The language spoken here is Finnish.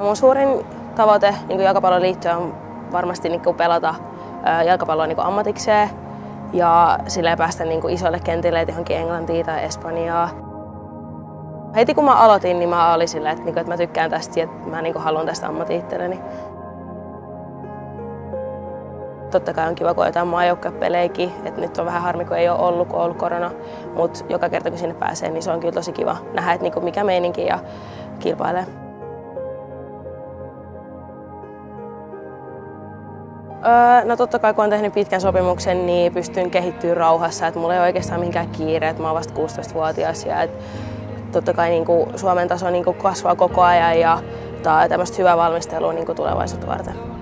Mun suurin tavoite niin jalkapallon liittyen on varmasti niin pelata jalkapalloa niin ammatikseen ja silleen päästä niin isoille kentille, johonkin Englantiin tai Espanjaan. Heti kun mä aloitin, niin mä olin silleen, että mä tykkään tästä ja että mä haluan tästä ammatin itselleni. Totta kai on kiva, kun on jotain maajoukkuepelejäkin, että nyt on vähän harmi, kun ei ole ollut, kun on ollut korona, mutta joka kerta kun sinne pääsee, niin se on kyllä tosi kiva nähdä, että mikä meininki ja kilpailee. No totta kai kun olen tehnyt pitkän sopimuksen, niin pystyn kehittymään rauhassa, että mulla ei ole oikeastaan minkään kiire, että mä oon vasta 16-vuotias ja totta kai Suomen taso kasvaa koko ajan ja tämmöistä hyvää valmistelua tulevaisuutta varten.